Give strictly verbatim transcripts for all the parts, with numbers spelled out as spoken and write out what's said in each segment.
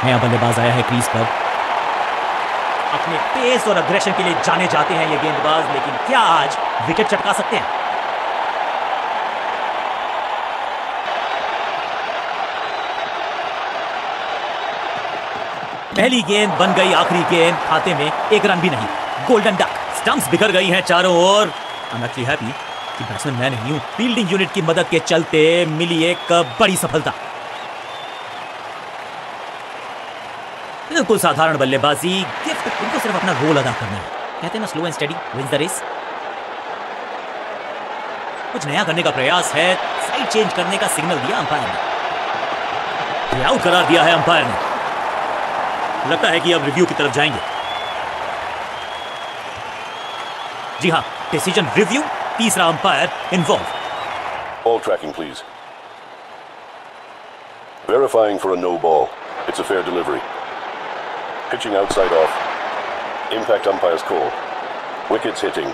नया बल्लेबाज आया है क्रीज पर। अपने पेस और अग्रेशन के लिए जाने जाते हैं ये गेंदबाज, लेकिन क्या आज विकेट चटका सकते हैं? पहली गेंद बन गई आखिरी गेंद, खाते में एक रन भी नहीं। Golden duck. स्टंप्स बिखर गई हैं चारों ओर। आई एम एक्चुअली हैप्पी कि बैट्समैन मैं नहीं हूं। फील्डिंग यूनिट की मदद के चलते मिली एक बड़ी सफलता। बिल्कुल साधारण बल्लेबाजी, गिफ्ट उनको सिर्फ अपना रोल अदा करना है। कहते हैं ना, slow and steady wins the race. कुछ नया करने का प्रयास है, साइड चेंज करने का सिग्नल दिया अंपायर ने। आउट करार दिया है अंपायर ने। लगता है कि अब रिव्यू की तरफ जाएंगे। जी हां, डिसीजन रिव्यू, तीसरा umpire involve. Ball tracking, please. Verifying for a no ball. It's a fair delivery. Pitching outside off. Impact umpire's call. Wickets hitting.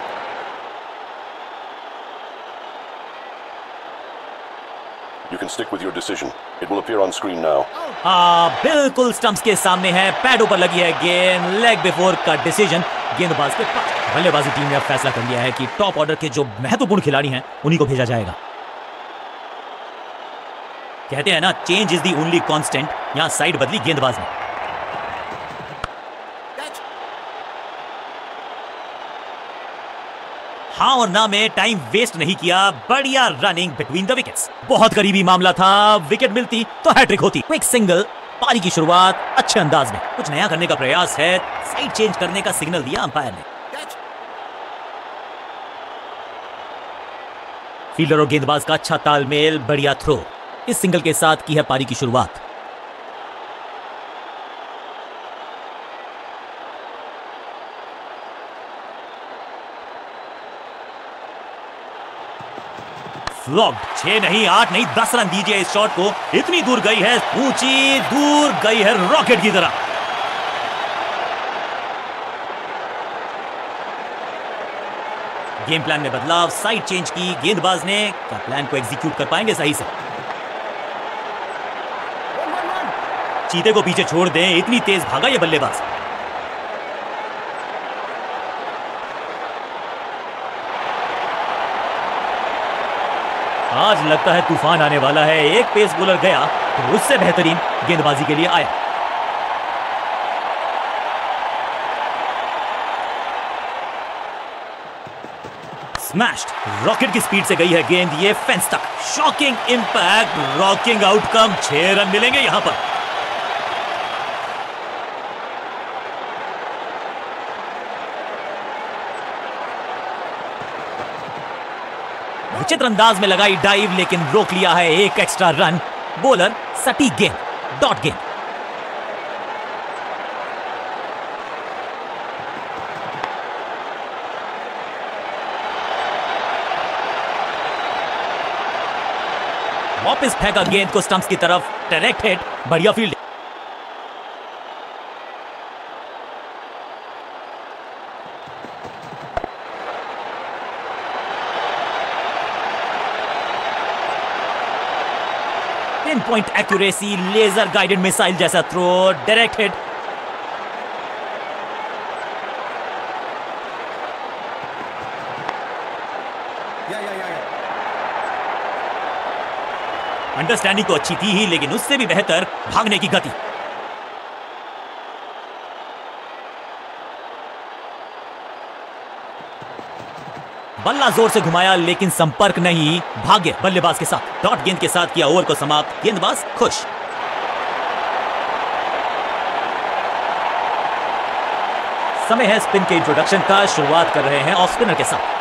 You can stick with your decision. It will appear on screen now. हाँ, बिल्कुल stumps के सामने है, पैडों पर लगी है गेंद, leg before का डिसीजन गेंदबाज के पास। बल्लेबाजी टीम ने अब फैसला कर लिया है कि टॉप ऑर्डर के जो महत्वपूर्ण खिलाड़ी हैं उन्हीं को भेजा जाएगा। कहते हैं ना, change is the only constant. यहां साइड बदली गेंदबाज ने। हाँ और ना में टाइम वेस्ट नहीं किया। बढ़िया रनिंग बिटवीन द विकेट्स। बहुत करीबी मामला था, विकेट मिलती तो हैट्रिक होती। क्विक सिंगल, पारी की शुरुआत अच्छे अंदाज में। कुछ नया करने का प्रयास है, साइड चेंज करने का सिग्नल दिया अंपायर ने। फील्डर और गेंदबाज का अच्छा तालमेल, बढ़िया थ्रो। इस सिंगल के साथ की है पारी की शुरुआत। फ्लॉप। छह नहीं, आठ नहीं, दस रन दीजिए इस शॉट को। इतनी दूर गई है, ऊंची दूर गई है रॉकेट की तरह। गेम प्लान में बदलाव, साइड चेंज की गेंदबाज ने। क्या प्लान को एग्जीक्यूट कर पाएंगे सही से? चीते को पीछे छोड़ दें, इतनी तेज भागा ये बल्लेबाज। आज लगता है तूफान आने वाला है। एक पेस बॉलर गया तो उससे बेहतरीन गेंदबाजी के लिए आया। स्मैश्ड। रॉकेट की स्पीड से गई है गेंद, ये फेंस तक। Shocking impact, rocking outcome. छह रन मिलेंगे यहां पर। विचित्र अंदाज में लगाई डाइव, लेकिन रोक लिया है एक एक्स्ट्रा रन। बॉलर सटीक गेंद, डॉट गेंद। वापस फेंका गेंद को स्टंप्स की तरफ, डायरेक्ट हिट, बढ़िया field. Pin point accuracy, laser guided missile जैसा थ्रो, डायरेक्ट हिट। अंडरस्टैंडिंग तो अच्छी थी ही, लेकिन उससे भी बेहतर भागने की गति। बल्ला जोर से घुमाया, लेकिन संपर्क नहीं। भाग्य बल्लेबाज के साथ। डॉट गेंद के साथ किया ओवर को समाप्त। गेंदबाज खुश। समय है स्पिन के इंट्रोडक्शन का। शुरुआत कर रहे हैं ऑफ स्पिनर के साथ।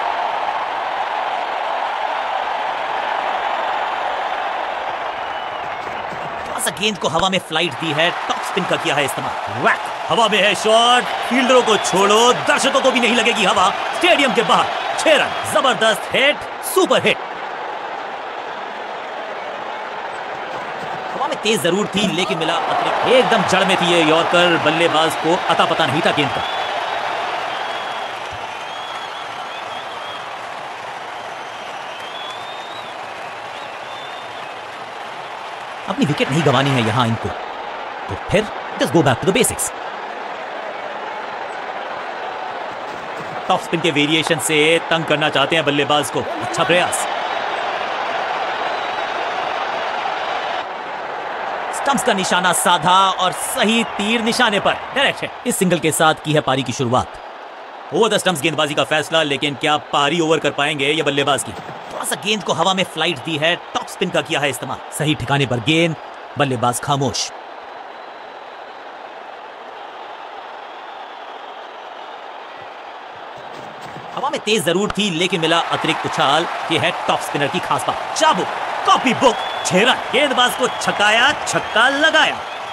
थोड़ा सा गेंद को हवा में फ्लाइट दी है, टॉप स्पिन का किया है इस्तेमाल। वैक। हवा में है शॉट। फील्डरों को छोड़ो, दर्शकों को भी नहीं लगेगी हवा। स्टेडियम के बाहर छह रन, जबरदस्त हिट, सुपर हिट। हवा में तेज जरूर थी, लेकिन मिला अपने एकदम जड़ में थी ये यॉर्कर। बल्लेबाज को अता पता नहीं था गेंद का। अपनी विकेट नहीं गंवानी है यहां इनको, तो फिर Just go back to the basics. Top spin के वेरिएशन से तंग करना चाहते हैं बल्लेबाज को। अच्छा प्रयास। स्टंप्स का निशाना साधा और सही तीर निशाने पर डायरेक्ट है। इस सिंगल के साथ की है पारी की शुरुआत। ओवर द स्टंप्स गेंदबाजी का फैसला, लेकिन क्या पारी ओवर कर पाएंगे ये बल्लेबाज की। थोड़ा सा गेंद को हवा में फ्लाइट दी है, टॉप स्पिन का किया है इस्तेमाल। सही ठिकाने पर गेंद, बल्लेबाज खामोश। हवा में तेज जरूर थी, लेकिन मिला अतिरिक्त उछाल। ये है टॉप स्पिनर की खास बात। चाबुक, कॉपी बुक, छह रन। गेंदबाज को छकाया, छक्का लगाया।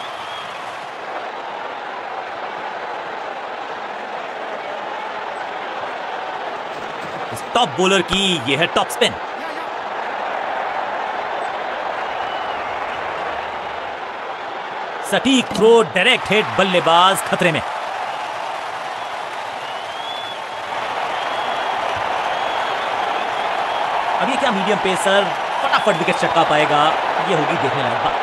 इस टॉप बॉलर की ये है टॉप स्पिन। सटीक थ्रो, डायरेक्ट हिट, बल्लेबाज खतरे में। अब ये क्या मीडियम पेसर फटाफट विकेट चटका पाएगा, ये होगी देखने लायक बात।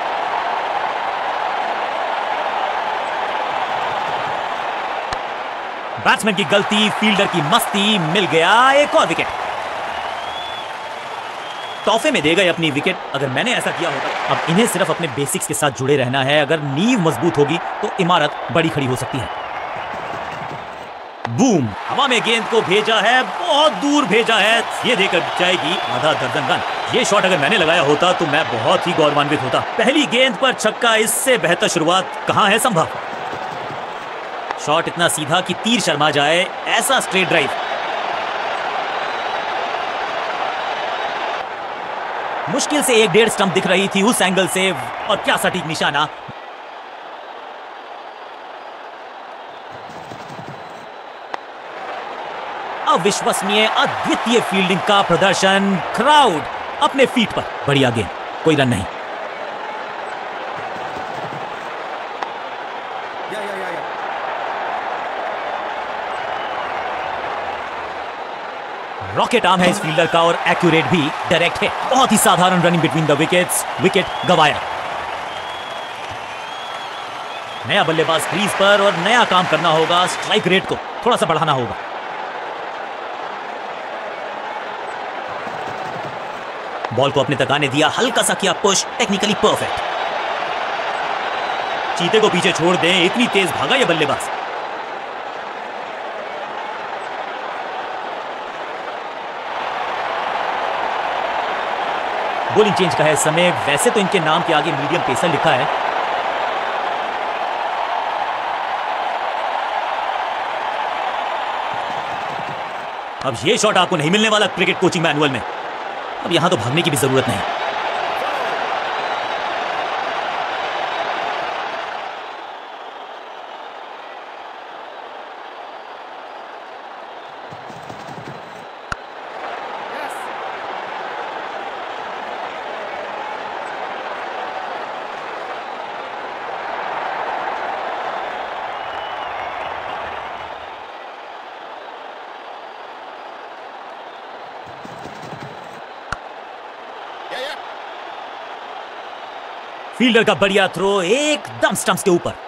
बैट्समैन की गलती, फील्डर की मस्ती, मिल गया एक और विकेट। तोहफे में देगा अपनी विकेट। अगर मैंने ऐसा किया होता। अब इन्हें सिर्फ अपने बेसिक्स के साथ जुड़े रहना है। अगर नींव मजबूत होगी तो इमारत बड़ी खड़ी हो सकती है। बूम, हवा में गेंद को भेजा है, बहुत दूर भेजा है। ये देकर जाएगी आधा दर्जन रन। ये शॉट अगर मैंने लगाया होता तो मैं बहुत ही गौरवान्वित होता। पहली गेंद पर छक्का, इससे बेहतर शुरुआत कहां है संभव। शॉट इतना सीधा कि तीर शर्मा जाए, ऐसा स्ट्रेट ड्राइव। मुश्किल से एक डेढ़ स्टंप दिख रही थी उस एंगल से, और क्या सटीक निशाना। अविश्वसनीय, अद्वितीय फील्डिंग का प्रदर्शन। क्राउड अपने फीट पर। बढ़िया गेंद, कोई रन नहीं। रॉकेट आर्म है इस फील्डर का, और एक्यूरेट भी, डायरेक्ट है। बहुत ही साधारण running between the wickets. Wicket गवाया। नया बल्लेबाज क्रीज पर, और नया काम करना होगा। स्ट्राइक रेट को थोड़ा सा बढ़ाना होगा। बॉल को अपने तक आने दिया, हल्का सा किया पुश, टेक्निकली परफेक्ट। चीते को पीछे छोड़ दें, इतनी तेज भागा ये बल्लेबाज। बॉलिंग चेंज का है समय। वैसे तो इनके नाम के आगे मीडियम पेसर लिखा है। अब ये शॉट आपको नहीं मिलने वाला क्रिकेट कोचिंग मैनुअल में। अब यहां तो भागने की भी जरूरत नहीं। फील्डर का बढ़िया थ्रो, एकदम स्टंप्स के ऊपर।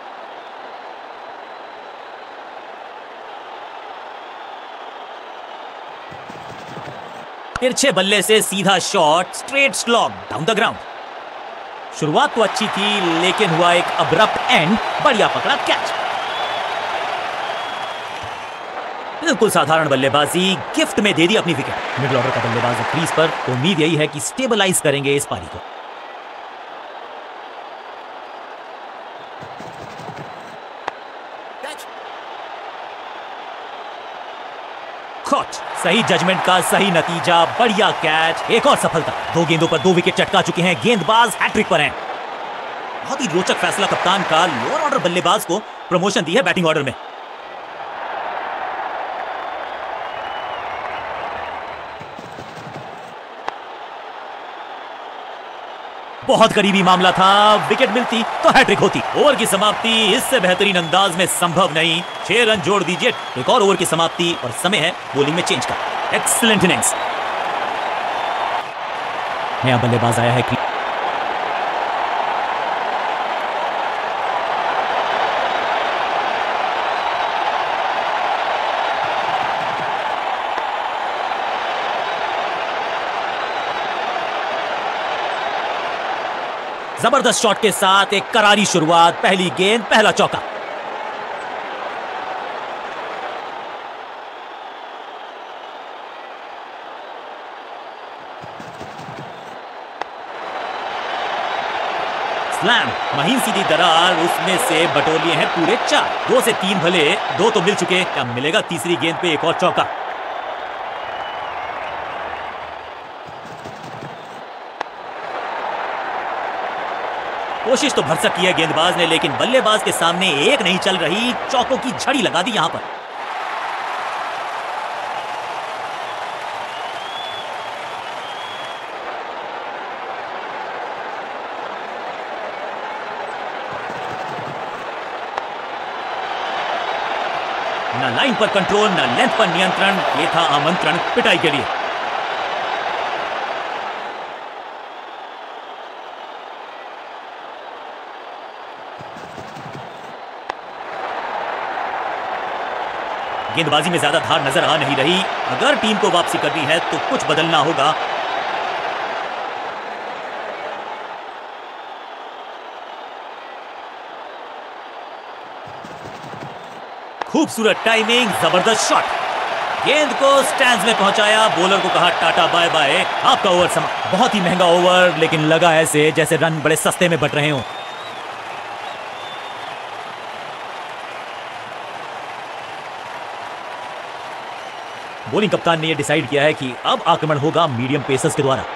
तिरछे बल्ले से सीधा shot, straight slog down the ground. शुरुआत तो अच्छी थी, लेकिन हुआ एक अब्रप्ट एंड। बढ़िया पकड़ा कैच। बिल्कुल साधारण बल्लेबाजी, गिफ्ट में दे दी अपनी विकेट। मिडिल ऑर्डर का बल्लेबाज क्रीज पर। उम्मीद यही है कि स्टेबलाइज करेंगे इस पारी को। सही जजमेंट का सही नतीजा, बढ़िया कैच, एक और सफलता। दो गेंदों पर दो विकेट चटका चुके हैं, गेंदबाज हैट्रिक पर हैं। बहुत ही रोचक फैसला कप्तान का। लोअर ऑर्डर बल्लेबाज को प्रमोशन दी है बैटिंग ऑर्डर में। बहुत करीबी मामला था, विकेट मिलती तो हैट्रिक होती। ओवर की समाप्ति इससे बेहतरीन अंदाज में संभव नहीं। छह रन जोड़ दीजिए, एक और ओवर की समाप्ति और समय है बॉलिंग में चेंज का। Excellent innings. नया बल्लेबाज आया है। जबरदस्त शॉट के साथ एक करारी शुरुआत, पहली गेंद पहला चौका। स्लैम, महीन सीधी दरार, उसमें से बटोर लिए हैं पूरे चार। दो से तीन भले, दो तो मिल चुके, क्या मिलेगा तीसरी गेंद पे एक और चौका। कोशिश तो भरसक की है गेंदबाज ने, लेकिन बल्लेबाज के सामने एक नहीं चल रही, चौकों की झड़ी लगा दी यहां पर। ना लाइन पर कंट्रोल, ना लेंथ पर नियंत्रण, ये था आमंत्रण पिटाई के लिए। गेंदबाजी में ज्यादा धार नजर आ नहीं रही। अगर टीम को वापसी करनी है तो कुछ बदलना होगा। खूबसूरत टाइमिंग, जबरदस्त शॉट, गेंद को स्टैंड्स में पहुंचाया, बॉलर को कहा टाटा बाय बाय, आपका ओवर समाप्त। बहुत ही महंगा ओवर, लेकिन लगा ऐसे जैसे रन बड़े सस्ते में बट रहे हों। बॉलिंग कप्तान ने यह डिसाइड किया है कि अब आक्रमण होगा मीडियम पेसर्स के द्वारा।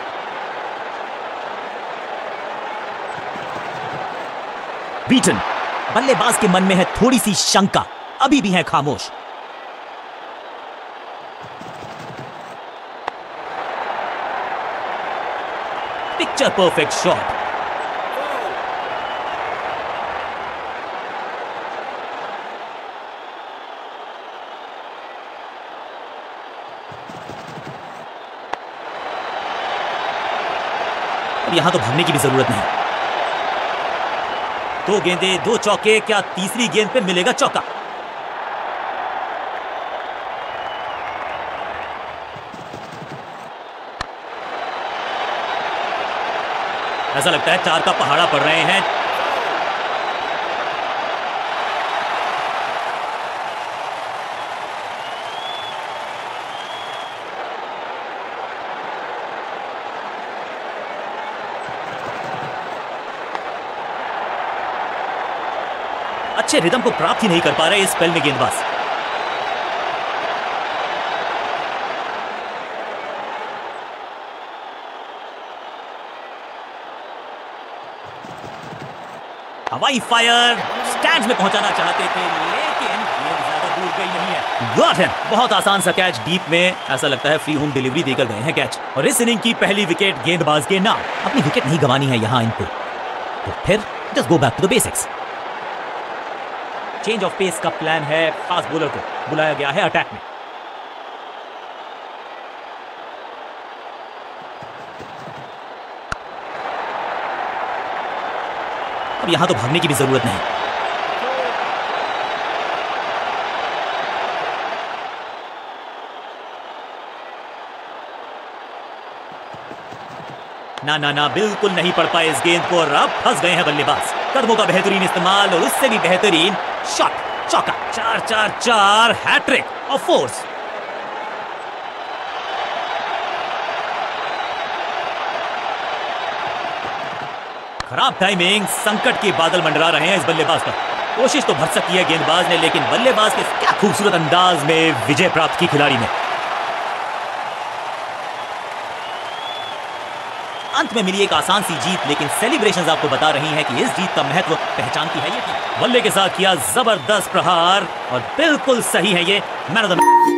बीटन, बल्लेबाज के मन में है थोड़ी सी शंका, अभी भी है खामोश। Picture perfect shot. अब यहां तो भागने की भी जरूरत नहीं। दो गेंदे, दो चौके, क्या तीसरी गेंद पे मिलेगा चौका। ऐसा लगता है चार का पहाड़ा पड़ रहे हैं। अच्छे रिदम को प्राप्त ही नहीं कर पा रहे इस स्पेल में गेंदबाज। हवाई फायर, स्टैंड्स में पहुंचाना चाहते थे, लेकिन गेंद ज्यादा दूर गई नहीं है। गॉट हिम, बहुत आसान सा कैच डीप में। ऐसा लगता है फ्री होम डिलीवरी देकर गए हैं कैच। और इस इनिंग की पहली विकेट गेंदबाज के नाम। अपनी विकेट नहीं गंवानी है यहां इनको, तो फिर just go back to the basics. Change of pace का प्लान है, फास्ट बॉलर को बुलाया गया है अटैक में। अब यहां तो भागने की भी जरूरत नहीं। ना ना ना, बिल्कुल नहीं पड़ पाए इस गेंद को और अब फंस गए हैं बल्लेबाज। कदमों का बेहतरीन इस्तेमाल और उससे भी बेहतरीन शॉट, चौका। चार चार चार, हैट्रिक और फोर्स। खराब टाइमिंग, संकट के बादल मंडरा रहे हैं इस बल्लेबाज पर। कोशिश तो भरसक की है गेंदबाज ने, लेकिन बल्लेबाज के क्या खूबसूरत अंदाज में विजय प्राप्त की खिलाड़ी ने। अंत में मिली एक आसान सी जीत, लेकिन सेलिब्रेशंस आपको बता रही हैं कि इस जीत का महत्व पहचानती है ये टीम। बल्ले के साथ किया जबरदस्त प्रहार और बिल्कुल सही है ये मैन ऑफ द मैच।